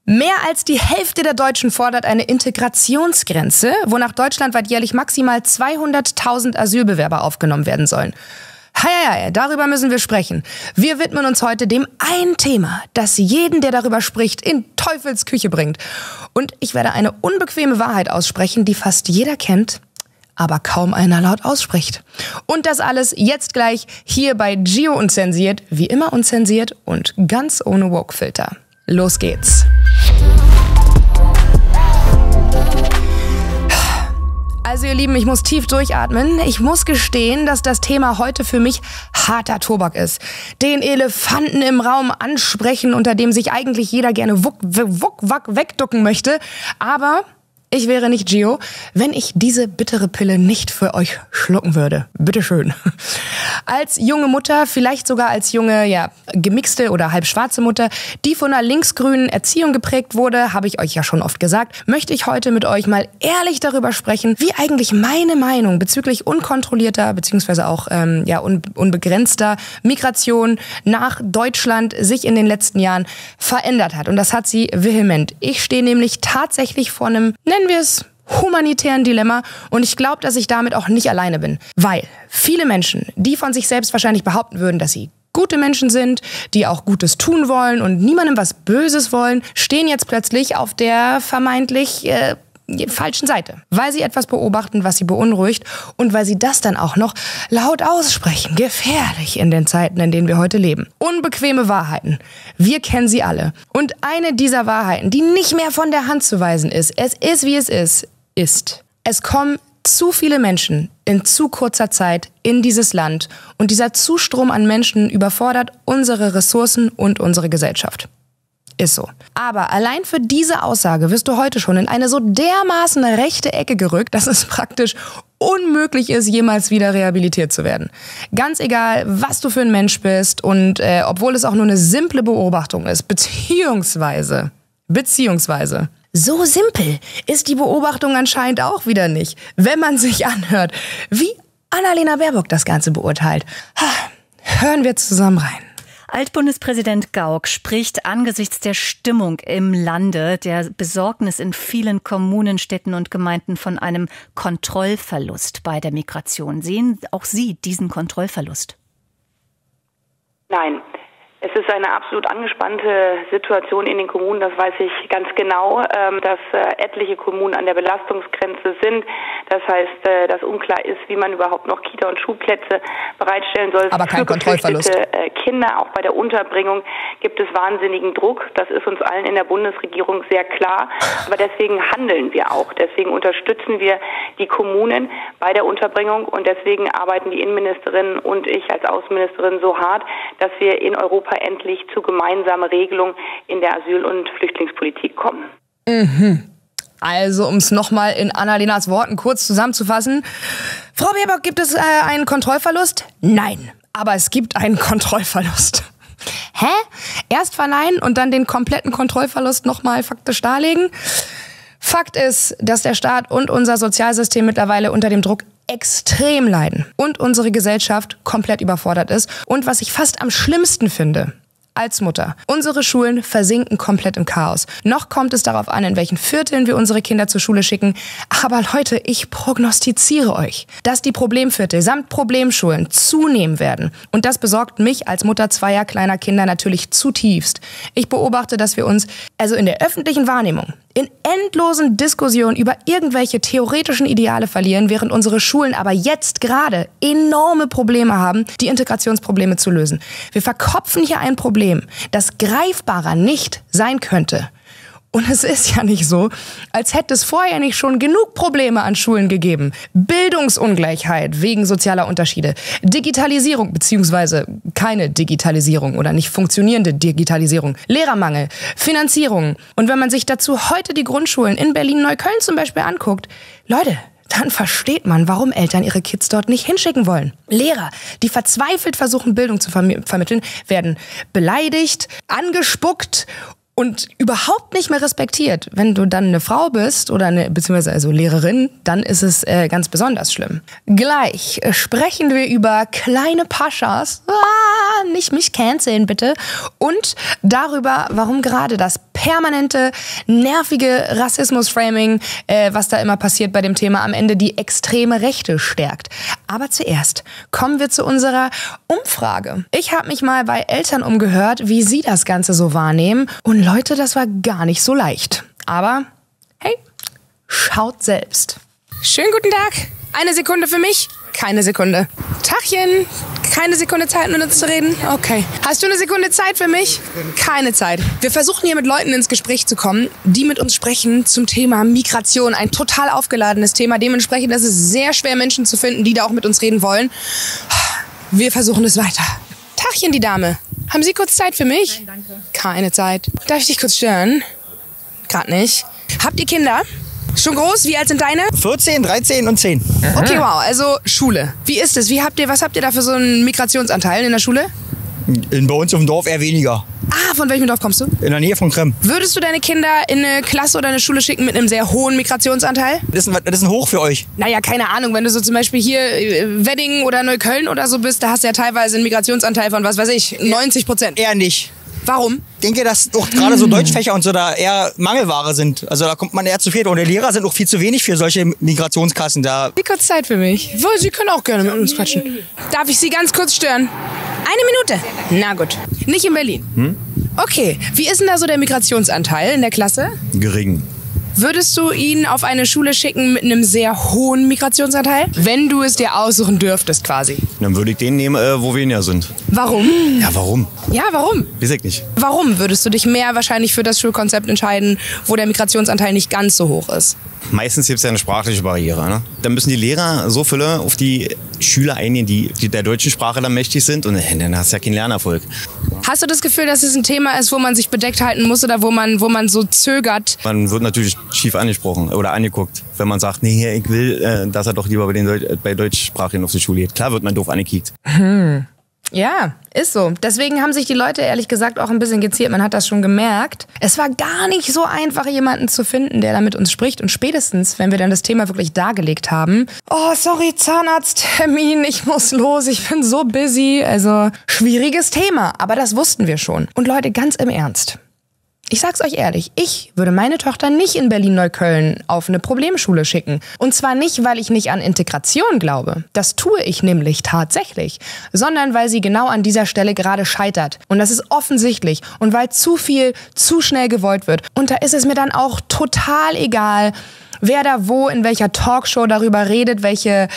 Mehr als die Hälfte der Deutschen fordert eine Integrationsgrenze, wonach deutschlandweit jährlich maximal 200.000 Asylbewerber aufgenommen werden sollen. Hei, darüber müssen wir sprechen. Wir widmen uns heute dem einen Thema, das jeden, der darüber spricht, in Teufelsküche bringt. Und ich werde eine unbequeme Wahrheit aussprechen, die fast jeder kennt, aber kaum einer laut ausspricht. Und das alles jetzt gleich hier bei Gio Unzensiert, wie immer unzensiert und ganz ohne Woke-Filter. Los geht's. Also ihr Lieben, ich muss tief durchatmen. Ich muss gestehen, dass das Thema heute für mich harter Tobak ist. Den Elefanten im Raum ansprechen, unter dem sich eigentlich jeder gerne wegducken möchte. Aber ich wäre nicht Gio, wenn ich diese bittere Pille nicht für euch schlucken würde. Bitteschön. Als junge Mutter, vielleicht sogar als junge, gemixte oder halb schwarze Mutter, die von einer linksgrünen Erziehung geprägt wurde, habe ich euch ja schon oft gesagt, möchte ich heute mit euch mal ehrlich darüber sprechen, wie eigentlich meine Meinung bezüglich unkontrollierter bzw. auch unbegrenzter Migration nach Deutschland sich in den letzten Jahren verändert hat. Und das hat sie vehement. Ich stehe nämlich tatsächlich vor einem, nennen wir es, humanitären Dilemma und ich glaube, dass ich damit auch nicht alleine bin. Weil viele Menschen, die von sich selbst wahrscheinlich behaupten würden, dass sie gute Menschen sind, die auch Gutes tun wollen und niemandem was Böses wollen, stehen jetzt plötzlich auf der vermeintlich falschen Seite, weil sie etwas beobachten, was sie beunruhigt und weil sie das dann auch noch laut aussprechen. Gefährlich in den Zeiten, in denen wir heute leben. Unbequeme Wahrheiten. Wir kennen sie alle. Und eine dieser Wahrheiten, die nicht mehr von der Hand zu weisen ist, es ist wie es ist. Es kommen zu viele Menschen in zu kurzer Zeit in dieses Land und dieser Zustrom an Menschen überfordert unsere Ressourcen und unsere Gesellschaft. Ist so. Aber allein für diese Aussage wirst du heute schon in eine so dermaßen rechte Ecke gerückt, dass es praktisch unmöglich ist, jemals wieder rehabilitiert zu werden. Ganz egal, was du für ein Mensch bist und obwohl es auch nur eine simple Beobachtung ist, beziehungsweise, so simpel ist die Beobachtung anscheinend auch wieder nicht, wenn man sich anhört, wie Annalena Baerbock das Ganze beurteilt. Hören wir zusammen rein. Altbundespräsident Gauck spricht angesichts der Stimmung im Lande, der Besorgnis in vielen Kommunen, Städten und Gemeinden von einem Kontrollverlust bei der Migration. Sehen auch Sie diesen Kontrollverlust? Nein. Es ist eine absolut angespannte Situation in den Kommunen, das weiß ich ganz genau, dass etliche Kommunen an der Belastungsgrenze sind. Das heißt, dass unklar ist, wie man überhaupt noch Kita- und Schulplätze bereitstellen soll. Aber kein Kontrollverlust. Für Kinder, auch bei der Unterbringung, gibt es wahnsinnigen Druck. Das ist uns allen in der Bundesregierung sehr klar. Aber deswegen handeln wir auch. Deswegen unterstützen wir die Kommunen bei der Unterbringung und deswegen arbeiten die Innenministerin und ich als Außenministerin so hart, dass wir in Europa endlich zu gemeinsamer Regelung in der Asyl- und Flüchtlingspolitik kommen. Also, um es nochmal in Annalenas Worten kurz zusammenzufassen. Frau Baerbock, gibt es einen Kontrollverlust? Nein, aber es gibt einen Kontrollverlust. Hä? Erst verneinen und dann den kompletten Kontrollverlust nochmal faktisch darlegen? Fakt ist, dass der Staat und unser Sozialsystem mittlerweile unter dem Druck extrem leiden und unsere Gesellschaft komplett überfordert ist. Und was ich fast am schlimmsten finde, als Mutter, unsere Schulen versinken komplett im Chaos. Noch kommt es darauf an, in welchen Vierteln wir unsere Kinder zur Schule schicken. Aber Leute, ich prognostiziere euch, dass die Problemviertel samt Problemschulen zunehmen werden. Und das besorgt mich als Mutter zweier kleiner Kinder natürlich zutiefst. Ich beobachte, dass wir uns in der öffentlichen Wahrnehmung in endlosen Diskussionen über irgendwelche theoretischen Ideale verlieren, während unsere Schulen aber jetzt gerade enorme Probleme haben, die Integrationsprobleme zu lösen. Wir verkopfen hier ein Problem, das greifbarer nicht sein könnte. Und es ist ja nicht so, als hätte es vorher nicht schon genug Probleme an Schulen gegeben. Bildungsungleichheit wegen sozialer Unterschiede, Digitalisierung bzw. keine Digitalisierung oder nicht funktionierende Digitalisierung, Lehrermangel, Finanzierung. Und wenn man sich dazu heute die Grundschulen in Berlin-Neukölln zum Beispiel anguckt, Leute, dann versteht man, warum Eltern ihre Kids dort nicht hinschicken wollen. Lehrer, die verzweifelt versuchen, Bildung zu vermitteln, werden beleidigt, angespuckt und überhaupt nicht mehr respektiert. Wenn du dann eine Frau bist oder beziehungsweise Lehrerin, dann ist es ganz besonders schlimm. Gleich sprechen wir über kleine Paschas, nicht mich canceln bitte, und darüber, warum gerade das permanente, nervige Rassismus-Framing, was da immer passiert bei dem Thema, am Ende die extreme Rechte stärkt. Aber zuerst kommen wir zu unserer Umfrage. Ich habe mich mal bei Eltern umgehört, wie sie das Ganze so wahrnehmen. Und Leute, das war gar nicht so leicht. Aber hey, schaut selbst. Schönen guten Tag. Eine Sekunde für mich? Keine Sekunde. Tachchen. Keine Sekunde Zeit, mit uns zu reden? Okay. Hast du eine Sekunde Zeit für mich? Keine Zeit. Wir versuchen hier mit Leuten ins Gespräch zu kommen, die mit uns sprechen zum Thema Migration. Ein total aufgeladenes Thema. Dementsprechend ist es sehr schwer, Menschen zu finden, die da auch mit uns reden wollen. Wir versuchen es weiter. Tachchen, die Dame. Haben Sie kurz Zeit für mich? Nein, danke. Keine Zeit. Darf ich dich kurz stören? Gerade nicht. Habt ihr Kinder? Schon groß? Wie alt sind deine? 14, 13 und 10. Okay, wow. Also Schule. Wie ist es? Was habt ihr da für so einen Migrationsanteil in der Schule? Bei uns auf dem Dorf eher weniger. Ah, von welchem Dorf kommst du? In der Nähe von Krem. Würdest du deine Kinder in eine Klasse oder eine Schule schicken mit einem sehr hohen Migrationsanteil? Das ist ein Hoch für euch. Naja, keine Ahnung. Wenn du so zum Beispiel hier Wedding oder Neukölln oder so bist, da hast du ja teilweise einen Migrationsanteil von, 90%. Eher nicht. Warum? Ich denke, dass auch gerade so Deutschfächer und so da eher Mangelware sind. Also da kommt man eher zu viel. Und die Lehrer sind auch viel zu wenig für solche Migrationsklassen da. Sie kurz Zeit für mich. Sie können auch gerne mit uns quatschen. Darf ich Sie ganz kurz stören? Eine Minute. Na gut. Nicht in Berlin. Okay. Wie ist denn da so der Migrationsanteil in der Klasse? Gering. Würdest du ihn auf eine Schule schicken mit einem sehr hohen Migrationsanteil? Wenn du es dir aussuchen dürftest quasi. Dann würde ich den nehmen, wo weniger sind. Warum? Ja, warum? Ja, warum? Weiß ich nicht. Warum würdest du dich mehr wahrscheinlich für das Schulkonzept entscheiden, wo der Migrationsanteil nicht ganz so hoch ist? Meistens gibt es ja eine sprachliche Barriere. Ne? Dann müssen die Lehrer so viele auf die Schüler eingehen, die der deutschen Sprache dann mächtig sind. Und dann hast du ja keinen Lernerfolg. Hast du das Gefühl, dass es ein Thema ist, wo man sich bedeckt halten muss oder wo man so zögert? Man wird natürlich schief angesprochen oder angeguckt, wenn man sagt, nee, ich will, dass er doch lieber bei Deutschsprachigen auf die Schule geht. Klar wird man doof angekickt. Ja, ist so. Deswegen haben sich die Leute ehrlich gesagt auch ein bisschen geziert. Man hat das schon gemerkt. Es war gar nicht so einfach, jemanden zu finden, der da mit uns spricht. Und spätestens, wenn wir dann das Thema wirklich dargelegt haben, oh, sorry, Zahnarzttermin, ich muss los, ich bin so busy. Also, schwieriges Thema. Aber das wussten wir schon. Und Leute, ganz im Ernst. Ich sag's euch ehrlich, ich würde meine Tochter nicht in Berlin-Neukölln auf eine Problemschule schicken. Und zwar nicht, weil ich nicht an Integration glaube. Das tue ich nämlich tatsächlich. Sondern weil sie genau an dieser Stelle gerade scheitert. Und das ist offensichtlich. Und weil zu viel, zu schnell gewollt wird. Und da ist es mir dann auch total egal, wer da wo in welcher Talkshow darüber redet, welche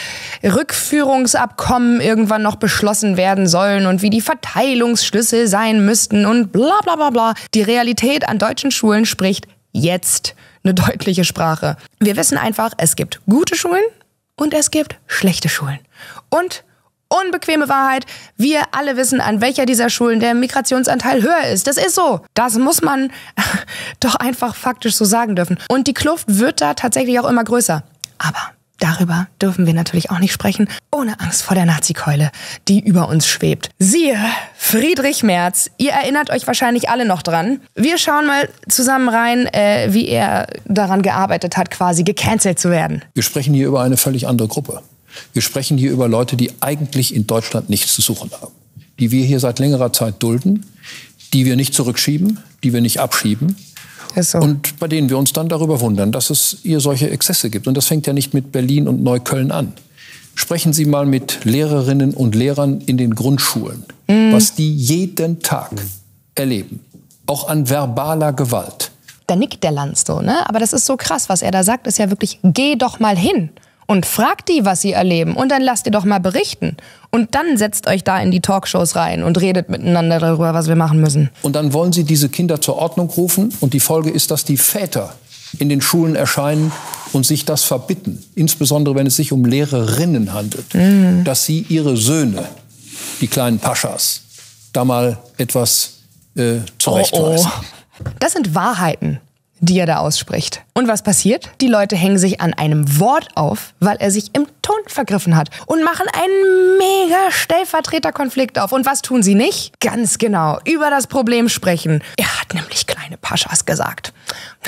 Rückführungsabkommen irgendwann noch beschlossen werden sollen und wie die Verteilungsschlüssel sein müssten und bla bla bla bla. Die Realität an deutschen Schulen spricht jetzt eine deutliche Sprache. Wir wissen einfach, es gibt gute Schulen und es gibt schlechte Schulen. Und unbequeme Wahrheit, wir alle wissen, an welcher dieser Schulen der Migrationsanteil höher ist. Das ist so. Das muss man doch einfach faktisch so sagen dürfen. Und die Kluft wird da tatsächlich auch immer größer. Aber darüber dürfen wir natürlich auch nicht sprechen, ohne Angst vor der Nazikeule, die über uns schwebt. Siehe Friedrich Merz. Ihr erinnert euch wahrscheinlich alle noch dran. Wir schauen mal zusammen rein, wie er daran gearbeitet hat, quasi gecancelt zu werden. Wir sprechen hier über eine völlig andere Gruppe. Wir sprechen hier über Leute, die eigentlich in Deutschland nichts zu suchen haben. Die wir hier seit längerer Zeit dulden, die wir nicht zurückschieben, die wir nicht abschieben. Ist so. Und bei denen wir uns dann darüber wundern, dass es hier solche Exzesse gibt. Und das fängt ja nicht mit Berlin und Neukölln an. Sprechen Sie mal mit Lehrerinnen und Lehrern in den Grundschulen, was die jeden Tag erleben. Auch an verbaler Gewalt. Da nickt der Lanz so, ne? Aber das ist so krass, was er da sagt, ist ja wirklich, geh doch mal hin. Und fragt die, was sie erleben. Und dann lasst ihr doch mal berichten. Und dann setzt euch da in die Talkshows rein und redet miteinander darüber, was wir machen müssen. Und dann wollen sie diese Kinder zur Ordnung rufen. Und die Folge ist, dass die Väter in den Schulen erscheinen und sich das verbitten. Insbesondere, wenn es sich um Lehrerinnen handelt. Dass sie ihre Söhne, die kleinen Paschas, da mal etwas zurechtweisen. Das sind Wahrheiten, die er da ausspricht. Und was passiert? Die Leute hängen sich an einem Wort auf, weil er sich im Ton vergriffen hat und machen einen mega Stellvertreterkonflikt auf. Und was tun sie nicht? Ganz genau, über das Problem sprechen. Er hat nämlich kleine Paschas gesagt.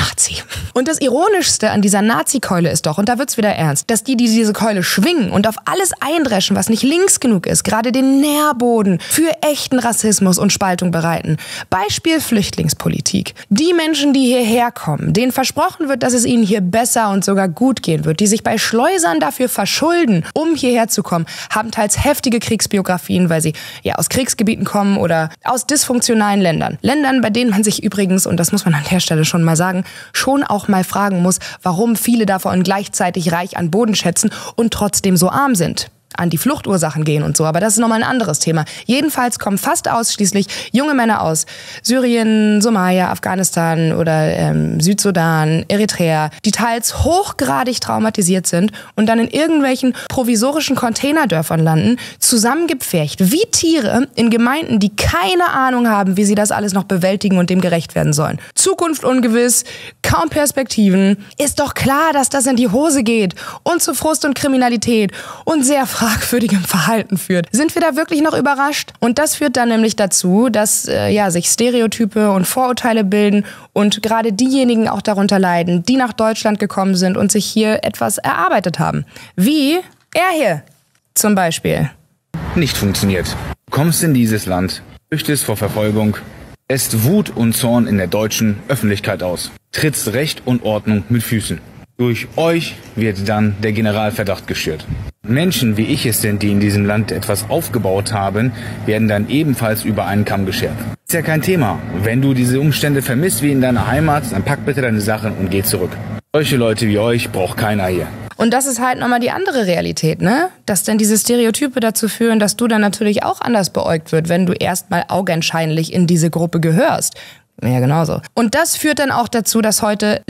Nazi. Und das Ironischste an dieser Nazi-Keule ist doch, und da wird's wieder ernst, dass die diese Keule schwingen und auf alles eindreschen, was nicht links genug ist, gerade den Nährboden für echten Rassismus und Spaltung bereiten. Beispiel Flüchtlingspolitik. Die Menschen, die hierher kommen, denen versprochen wird, dass es ihnen hier besser und sogar gut gehen wird, die sich bei Schleusern dafür verschulden, um hierher zu kommen, haben teils heftige Kriegsbiografien, weil sie ja aus Kriegsgebieten kommen oder aus dysfunktionalen Ländern. Ländern, bei denen man sich übrigens, und das muss man an der Stelle schon mal sagen, schon auch mal fragen muss, warum viele davon gleichzeitig reich an Boden schätzen und trotzdem so arm sind. An die Fluchtursachen gehen und so, aber das ist nochmal ein anderes Thema. Jedenfalls kommen fast ausschließlich junge Männer aus Syrien, Somalia, Afghanistan oder Südsudan, Eritrea, die teils hochgradig traumatisiert sind und dann in irgendwelchen provisorischen Containerdörfern landen, zusammengepfercht wie Tiere in Gemeinden, die keine Ahnung haben, wie sie das alles noch bewältigen und dem gerecht werden sollen. Zukunft ungewiss, kaum Perspektiven. Ist doch klar, dass das in die Hose geht und zu Frust und Kriminalität und sehr fragwürdigem Verhalten führt. Sind wir da wirklich noch überrascht? Und das führt dann nämlich dazu, dass sich Stereotype und Vorurteile bilden und gerade diejenigen auch darunter leiden, die nach Deutschland gekommen sind und sich hier etwas erarbeitet haben. Wie er hier zum Beispiel. Nicht funktioniert. Du kommst in dieses Land, flüchtest vor Verfolgung, lässt Wut und Zorn in der deutschen Öffentlichkeit aus, trittst Recht und Ordnung mit Füßen. Durch euch wird dann der Generalverdacht geschürt. Menschen, wie ich es denn, die in diesem Land etwas aufgebaut haben, werden dann ebenfalls über einen Kamm geschert. Ist ja kein Thema. Wenn du diese Umstände vermisst wie in deiner Heimat, dann pack bitte deine Sachen und geh zurück. Solche Leute wie euch braucht keiner hier. Und das ist halt nochmal die andere Realität, ne? Dass dann diese Stereotype dazu führen, dass du dann natürlich auch anders beäugt wird, wenn du erstmal augenscheinlich in diese Gruppe gehörst. Ja, genauso. Und das führt dann auch dazu, dass heute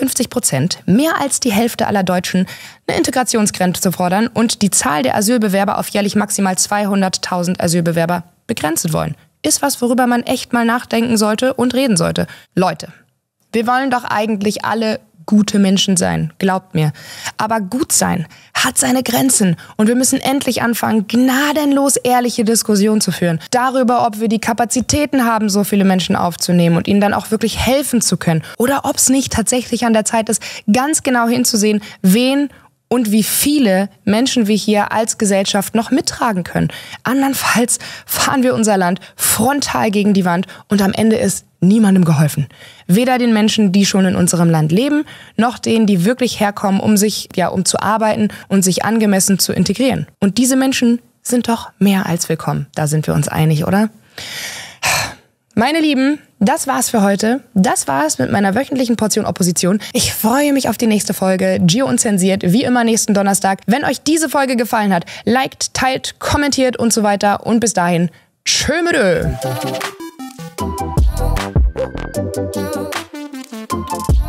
56%, mehr als die Hälfte aller Deutschen, eine Integrationsgrenze fordern und die Zahl der Asylbewerber auf jährlich maximal 200.000 Asylbewerber begrenzt wollen. Ist was, worüber man echt mal nachdenken sollte und reden sollte. Leute, wir wollen doch eigentlich alle gute Menschen sein, glaubt mir. Aber gut sein hat seine Grenzen und wir müssen endlich anfangen, gnadenlos ehrliche Diskussionen zu führen. Darüber, ob wir die Kapazitäten haben, so viele Menschen aufzunehmen und ihnen dann auch wirklich helfen zu können. Oder ob es nicht tatsächlich an der Zeit ist, ganz genau hinzusehen, wen und wie viele Menschen wir hier als Gesellschaft noch mittragen können. Andernfalls fahren wir unser Land frontal gegen die Wand und am Ende ist niemandem geholfen. Weder den Menschen, die schon in unserem Land leben, noch denen, die wirklich herkommen, um zu arbeiten und sich angemessen zu integrieren. Und diese Menschen sind doch mehr als willkommen. Da sind wir uns einig, oder? Meine Lieben, das war's für heute. Das war's mit meiner wöchentlichen Portion Opposition. Ich freue mich auf die nächste Folge. Gio unzensiert, wie immer nächsten Donnerstag. Wenn euch diese Folge gefallen hat, liked, teilt, kommentiert und so weiter. Und bis dahin, tschö mit Ö.